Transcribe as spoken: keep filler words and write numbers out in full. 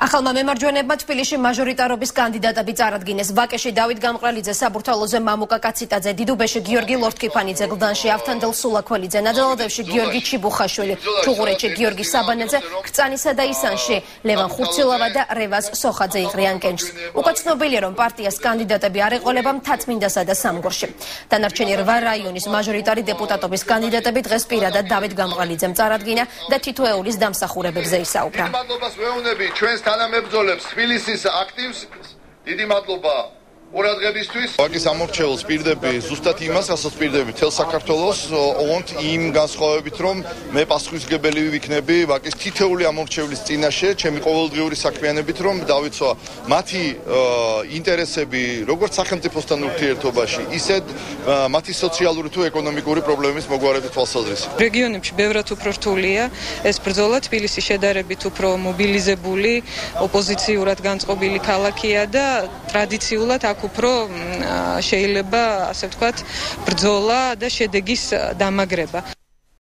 ახალმა მემარჯვენეებმა თბილისში მაჟორიტარობის კანდიდატები წარადგინეს. ვაკეში დავით გამყრალიძე, საბურთალოზე მამუკა კაციტაძე, დიდუბეში გიორგი ლორთქიფანიძე, გლდანში ავთანდილ სულაქველიძე, ნადელადევში გიორგი ჩიბუხაშვილი, ჩუღურეთში გიორგი საბანაძე, ქრწანისა და ისანში ლევან ხურცილავა და რევაზ სოხაძე იყრიან კენჭს. უკვე ცნობილია, რომ პარტიას კანდიდატები არ ეყოლება მთაწმინდასა და სამგორში. დანარჩენი რვა რაიონის მაჟორიტარი დეპუტატობის კანდიდატები დღეს პირადად დავით გამყრალიძემ წარადგინა და თითოეულის დამსახურებებზე ისაუბრა. თანამებრძოლებს თბილისის აქტივს დიდი მადლობა ყურადღებისთვის. ვაკის ამორჩეულს პირდები ზუსტად იმას, რასაც პირდები თელ საქართველოს, ოღონდ იმ განსხვავებით, რომ მე პასუხისმგებელი ვიქნები ვაკის თითოეული ამორჩევლის წინაშე, ჩემი ყოველდღიური საქმიანობით, რომ დავიცვა მათი ინტერესები, როგორც სახელმწიფოსთან ურთიერთობაში, ისედ მათი სოციალური თუ ეკონომიკური პრობლემის მოგვარებით თვალსაზრისით. რეგიონებში ბევრად უფრო რთულია ეს ბრძოლა, თბილისი შედარებით უფრო მობილიზებული, ოპოზიციურად განწყობილი ქალაქია და ტრადიციულად აქ უფრო შეიძლება, ასე ვთქვათ, ბრძოლა და შედეგის დამაგრება.